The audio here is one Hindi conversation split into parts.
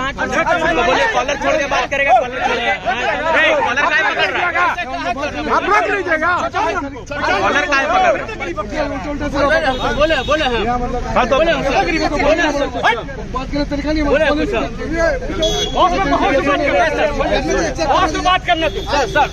बोलिए कॉलर छोड़ के बात करेगा। कॉलर छोड़ के कॉलर का पकड़ रहा है, आप रोक लीजिएगा। कॉलर का पकड़ रहा है। बोले बोले हाँ तो बोले बात करना तू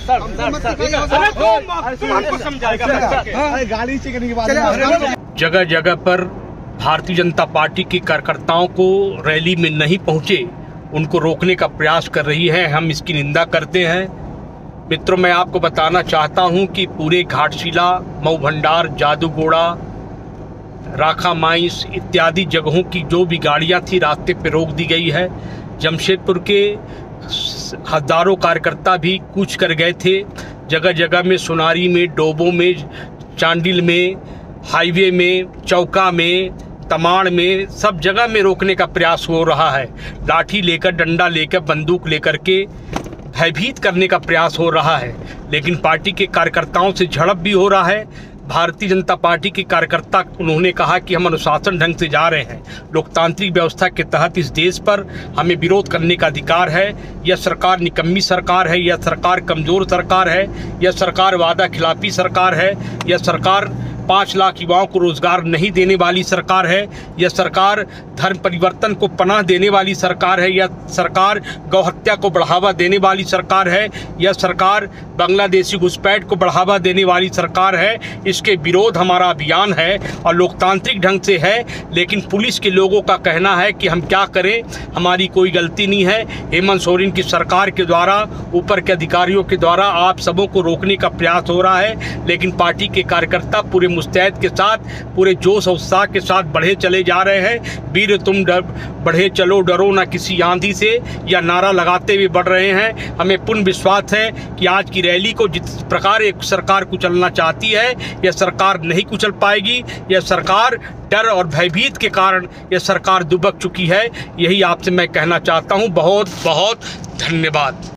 सर समझाएगा गाड़ी से करने की बात। जगह जगह पर भारतीय जनता पार्टी के कार्यकर्ताओं को रैली में नहीं पहुंचे उनको रोकने का प्रयास कर रही है। हम इसकी निंदा करते हैं। मित्रों, मैं आपको बताना चाहता हूं कि पूरे घाटशिला, मऊ भंडार, जादूगोड़ा, राखा माइंस इत्यादि जगहों की जो भी गाड़ियां थी रास्ते पे रोक दी गई है। जमशेदपुर के हजारों कार्यकर्ता भी कूच कर गए थे। जगह जगह में, सोनारी में, डोबो में, चांडिल में, हाईवे में, चौका में, तमाड़ में, सब जगह में रोकने का प्रयास हो रहा है। लाठी लेकर, डंडा लेकर, बंदूक लेकर के भयभीत करने का प्रयास हो रहा है। लेकिन पार्टी के कार्यकर्ताओं से झड़प भी हो रहा है। भारतीय जनता पार्टी के कार्यकर्ता, उन्होंने कहा कि हम अनुशासन ढंग से जा रहे हैं। लोकतांत्रिक व्यवस्था के तहत इस देश पर हमें विरोध करने का अधिकार है। यह सरकार निकम्मी सरकार है, यह सरकार कमज़ोर सरकार है, यह सरकार वादा खिलाफी सरकार है, यह सरकार 5 लाख युवाओं को रोजगार नहीं देने वाली सरकार है, यह सरकार धर्म परिवर्तन को पनाह देने वाली सरकार है, यह सरकार गौहत्या को बढ़ावा देने वाली सरकार है, यह सरकार बांग्लादेशी घुसपैठ को बढ़ावा देने वाली सरकार है। इसके विरोध हमारा अभियान है और लोकतांत्रिक ढंग से है। लेकिन पुलिस के लोगों का कहना है कि हम क्या करें, हमारी कोई गलती नहीं है। हेमंत सोरेन की सरकार के द्वारा, वीर के अधिकारियों के द्वारा आप सबों को रोकने का प्रयास हो रहा है। लेकिन पार्टी के कार्यकर्ता पूरे मुस्तैद के साथ, पूरे जोश और उत्साह के साथ बढ़े चले जा रहे हैं। वीर तुम बढ़े चलो, डरो ना किसी आंधी से, या नारा लगाते हुए बढ़ रहे हैं। हमें पूर्ण विश्वास है कि आज की रैली को जिस प्रकार एक सरकार कुचलना चाहती है, यह सरकार नहीं कुचल पाएगी। यह सरकार डर और भयभीत के कारण यह सरकार दुबक चुकी है। यही आपसे मैं कहना चाहता हूँ। बहुत बहुत धन्यवाद।